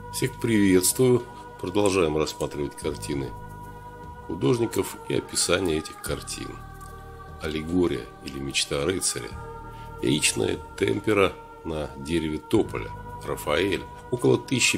Всех приветствую! Продолжаем рассматривать картины художников и описание этих картин. Аллегория или мечта рыцаря. Яичная темпера на дереве тополя. Рафаэль. Около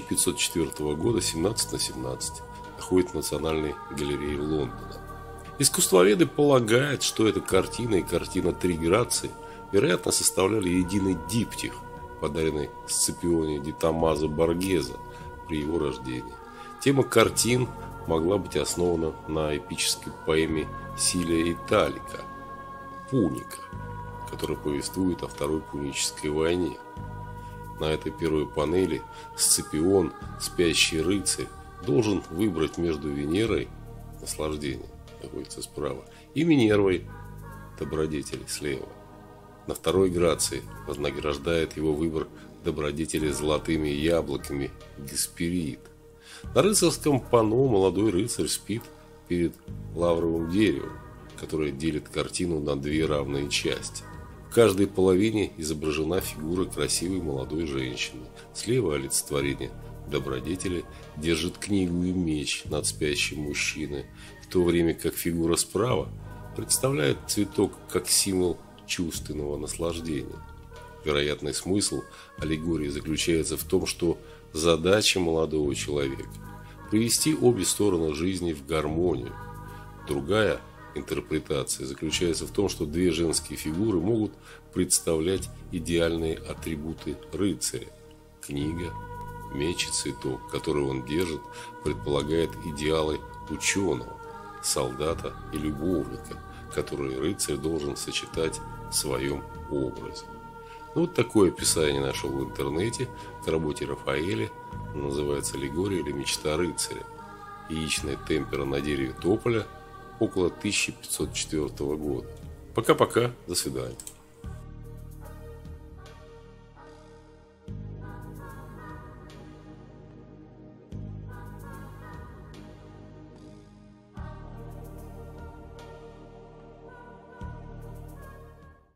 1504 года, 17/17. Находит в Национальной галерее Лондона. Искусствоведы полагают, что эта картина и картина «Три грации» вероятно составляли единый диптих, подаренный Сципионе ди Томмазо Боргезе при его рождении. Тема картин могла быть основана на эпической поэме Силия Италика «Пуника», которая повествует о Второй Пунической войне. На этой первой панели Сципион, спящий рыцарь, должен выбрать между Венерой, наслаждение, находится справа, и Минервой, добродетели, слева. На второй грации вознаграждает его выбор добродетели золотыми яблоками Гесперид. На рыцарском панно молодой рыцарь спит перед лавровым деревом, которое делит картину на две равные части. В каждой половине изображена фигура красивой молодой женщины. Слева олицетворение добродетели держит книгу и меч над спящим мужчиной, в то время как фигура справа представляет цветок как символ чувственного наслаждения. Вероятный смысл аллегории заключается в том, что задача молодого человека – привести обе стороны жизни в гармонию. Другая интерпретация заключается в том, что две женские фигуры могут представлять идеальные атрибуты рыцаря. Книга, меч и цветок, который он держит, предполагает идеалы ученого, солдата и любовника, которые рыцарь должен сочетать в своем образе. Вот такое описание нашел в интернете к работе Рафаэля, называется «Аллегория или мечта рыцаря». Яичная темпера на дереве тополя, около 1504 года. Пока-пока, до свидания.